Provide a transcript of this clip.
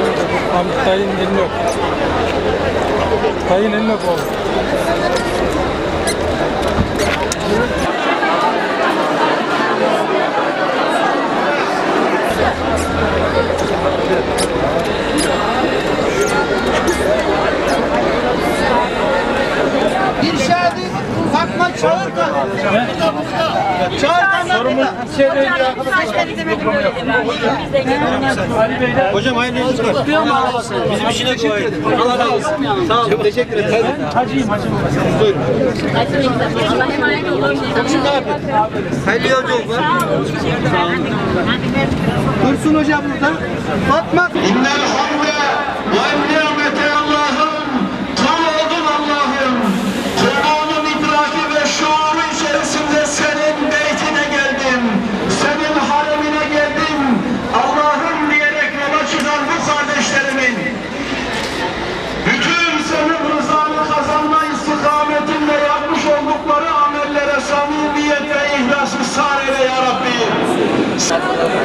Dayının elini öp. Dayının elini öp oğlum. İrşadi Fatma Çağırkan. Çağırkan. Sorumuz bir şey değil ya. Hocam hayırlı olsun. Bizim işine kolay. Allah razı olsun. Sağ olun. Teşekkür ederim. Hacıyım. Buyurun. Komşum ne yapıyor? Hayırlı yolculuklar. Sağ olun. Dursun Hoca burada. Fatma. İnnel hamde ve nimete Allah'ım. Tam oldun Allah'ım. Kur'an'ın idraki ve şuuru içerisinde senin beytine geldim. Senin haremine geldim. Allah'ım diyerek yola çıkan bu kardeşlerimin bütün senin rızanı kazanma istikametinde yapmış oldukları amellere samimiyet ve ihlası sar eyle ya Rabbi.